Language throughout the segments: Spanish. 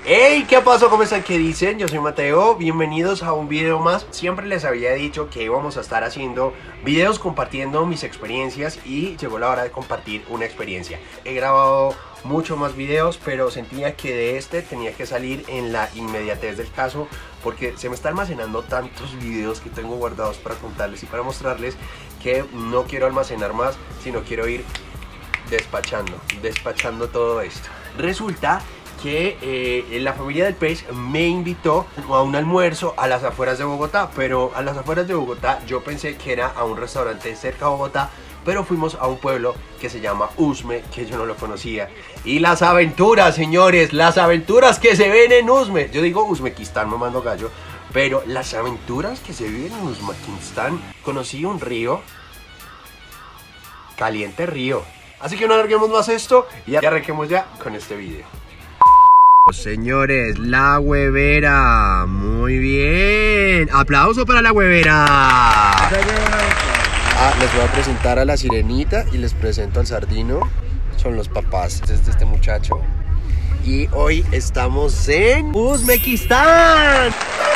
Hey, ¿qué pasó? ¿Cómo están? ¿Qué dicen? Yo soy Mateo, bienvenidos a un video más. Siempre les había dicho que íbamos a estar haciendo videos compartiendo mis experiencias y llegó la hora de compartir una experiencia. He grabado mucho más videos, pero sentía que de este tenía que salir en la inmediatez del caso, porque se me está almacenando tantos videos que tengo guardados para contarles y para mostrarles que no quiero almacenar más, sino quiero ir despachando todo esto. Resulta que la familia del pez me invitó a un almuerzo a las afueras de Bogotá, pero a las afueras de Bogotá yo pensé que era a un restaurante cerca de Bogotá, pero fuimos a un pueblo que se llama Usme, que yo no lo conocía. Y las aventuras, señores, las aventuras que se ven en Usme. Yo digo Uzbekistán, mamando gallo, pero las aventuras que se viven en Uzbekistán. Conocí un río, caliente río. Así que no alarguemos más esto y arranquemos ya con este video. Señores, la huevera, muy bien, aplauso para la huevera. Les voy a presentar a la sirenita y les presento al sardino, son los papás de este muchacho. Y hoy estamos en Uzbekistán.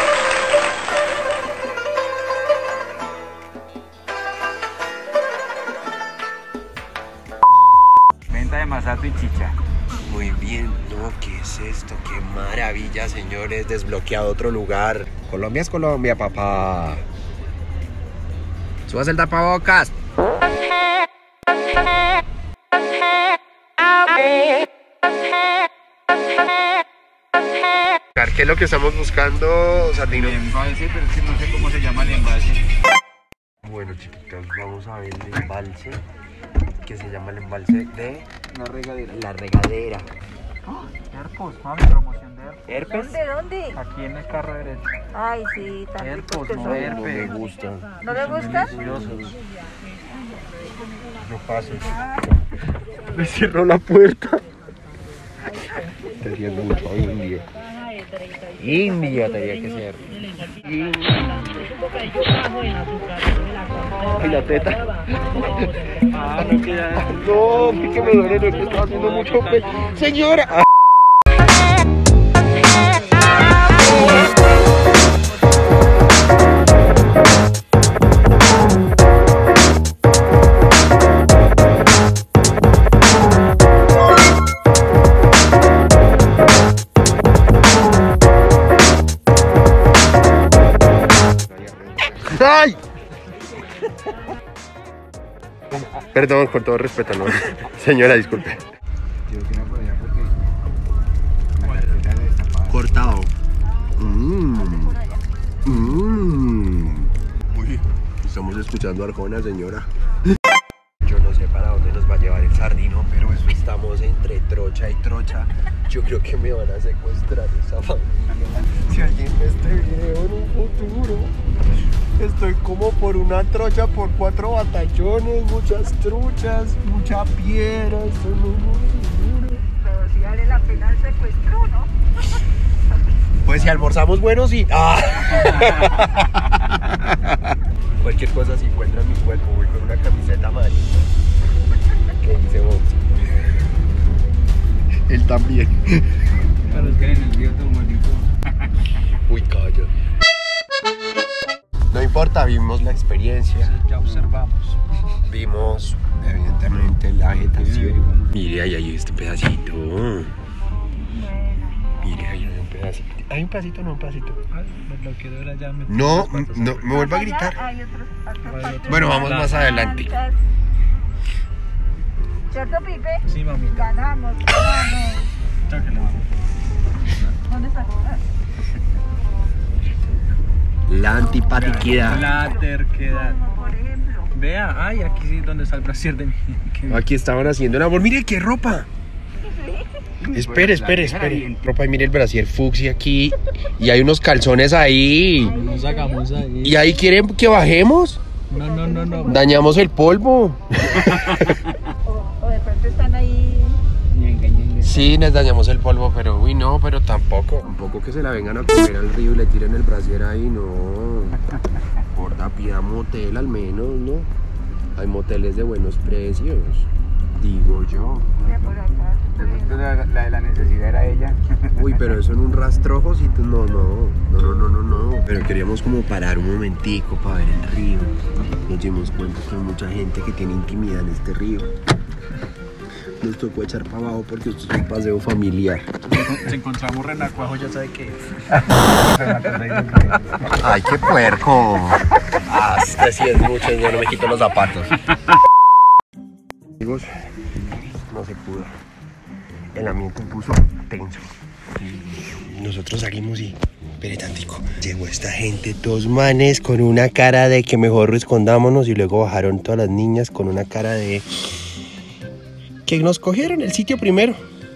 Venta de masato y chicha. Muy bien, no, ¿qué es esto? Qué maravilla, señores, desbloqueado otro lugar. Colombia es Colombia, papá. Subas el tapabocas. ¿Qué es lo que estamos buscando, Sardino? El embalse, pero es que no sé cómo se llama el embalse. Bueno, chiquitos, vamos a ver el embalse, que se llama el embalse de La regadera. La Regadera. Herpos, mami, promoción de herpes. ¿Herpes? ¿Dónde? Aquí en el carro derecho. Ay, sí, tan ricos Herpos, que no son. herpes. No me gusta. ¿No le gusta? Deliciosos. No pases. Me cerró la puerta. Te entiendo mucho, India. India tenía que ser. Y la teta. Ah, no queda. No, que me duele, no, que estaba haciendo mucho peso. Señora. ¡Ay! Perdón, con todo respeto, no. Señora, disculpe. Yo que no podía porque la carretera era destapada. Cortado. Uy, estamos escuchando a Arjona, señora. Yo no sé para dónde nos va a llevar el sardino, pero eso estamos entre trocha y trocha. Yo creo que me van a secuestrar esa familia. Si alguien ve este video en un futuro, estoy como por una trocha, por 4 batallones, muchas truchas, mucha piedra, estoy muy seguro. Pero si vale la pena el secuestro, ¿no? Pues si almorzamos bueno, sí. ¡Ah! Cualquier cosa, si encuentran mi cuerpo, voy con una camiseta amarilla que dice boxing. Él también. Para los que en el río Tamaulipas. Uy, calla. No importa, vimos la experiencia. Ya observamos. Vimos, evidentemente, la agitación. Mire, ahí hay este pedacito. Mire, ahí hay un pedacito. ¿Hay un pedacito o no un pedacito? Lo que era ya me. No, no, me vuelvo a gritar. Hay otros partes. Bueno, vamos más adelante. ¿Cierto, Pipe? Sí, mamita. Ganamos. Cháquela, mamá. ¿Dónde está? La antipatiquidad. La terquedad. Como por ejemplo. Vea, ay, aquí sí donde está el brasier de mí. Aquí estaban haciendo el amor. Mire qué ropa. Espere. Ropa, y mire el brasier fucsia aquí. Y hay unos calzones ahí. Nos sacamos ahí. ¿Y ahí quieren que bajemos? No. Dañamos el polvo. O de pronto están ahí. Sí, les dañamos el polvo, pero uy, no, pero tampoco. Tampoco que se la vengan a comer al río y le tiren el brasier ahí, no. Gorda, pida motel al menos, ¿no? Hay moteles de buenos precios. Digo yo. Ya por acá. De pronto la necesidad era ella. Uy, pero eso en un rastrojo, sí, no. Pero queríamos como parar un momentico para ver el río. Nos dimos cuenta que hay mucha gente que tiene intimidad en este río. Nos tocó echar para abajo porque esto es un paseo familiar. Si encontramos renacuajo, ya sabe qué es. ¡Ay, qué puerco! Ah, este sí es mucho, yo no me quito los zapatos. Amigos, no se pudo. El ambiente se puso tenso. Nosotros salimos y... Espere tantico. Llegó esta gente, dos manes con una cara de que mejor escondámonos, y luego bajaron todas las niñas con una cara de... que nos cogieron el sitio primero.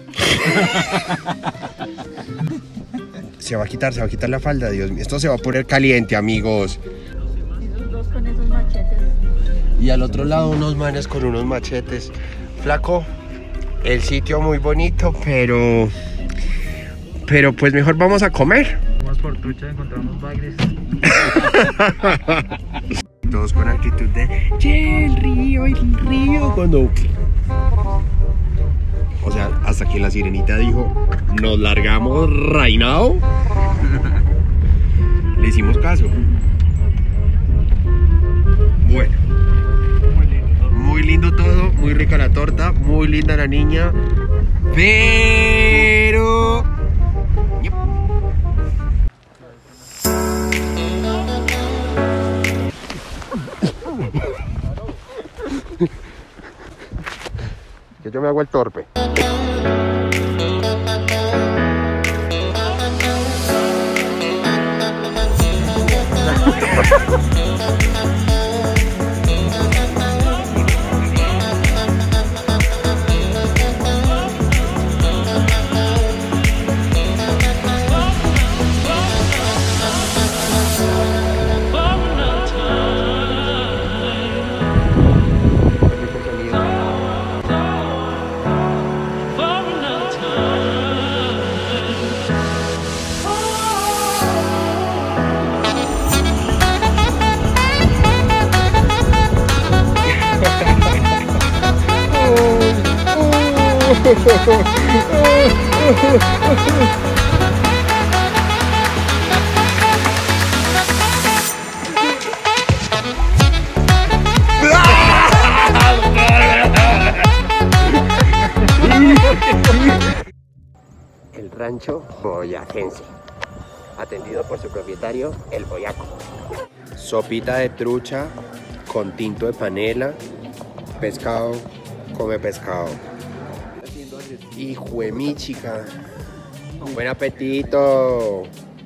Se va a quitar la falda, Dios mío. Esto se va a poner caliente, amigos. Esos dos con esos machetes. Y al otro lado unos manes con unos machetes. Flaco, el sitio muy bonito, pero pues mejor vamos a comer. Vamos por trucha, encontramos bagres. Todos con actitud de "Che, el río", cuando... O sea, hasta que la sirenita dijo, nos largamos right now. Le hicimos caso. Bueno, muy lindo todo, muy rica la torta, muy linda la niña, pero... que yo me hago el torpe. El rancho boyacense, atendido por su propietario, el boyaco. Sopita de trucha con tinto de panela. Pescado, come pescado. Hijo de mi chica. Buen apetito.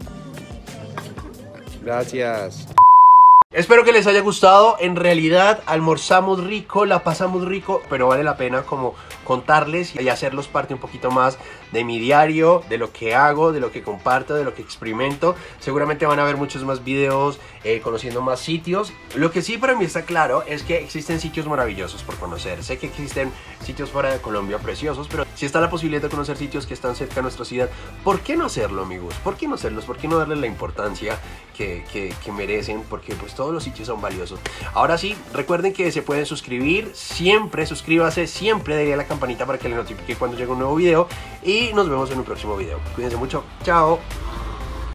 Gracias. Espero que les haya gustado. En realidad almorzamos rico, la pasamos rico, pero vale la pena como contarles y hacerlos parte un poquito más de mi diario, de lo que hago, de lo que comparto, de lo que experimento. Seguramente van a ver muchos más videos conociendo más sitios. Lo que sí para mí está claro es que existen sitios maravillosos por conocer. Sé que existen sitios fuera de Colombia preciosos, pero si está la posibilidad de conocer sitios que están cerca de nuestra ciudad, ¿por qué no hacerlo, amigos? ¿Por qué no hacerlos? ¿Por qué no darles la importancia que merecen? Porque pues todos los sitios son valiosos. Ahora sí, recuerden que se pueden suscribir. Siempre suscríbase, siempre denle a la campanita para que le notifique cuando llegue un nuevo video. Y nos vemos en un próximo video. Cuídense mucho. Chao.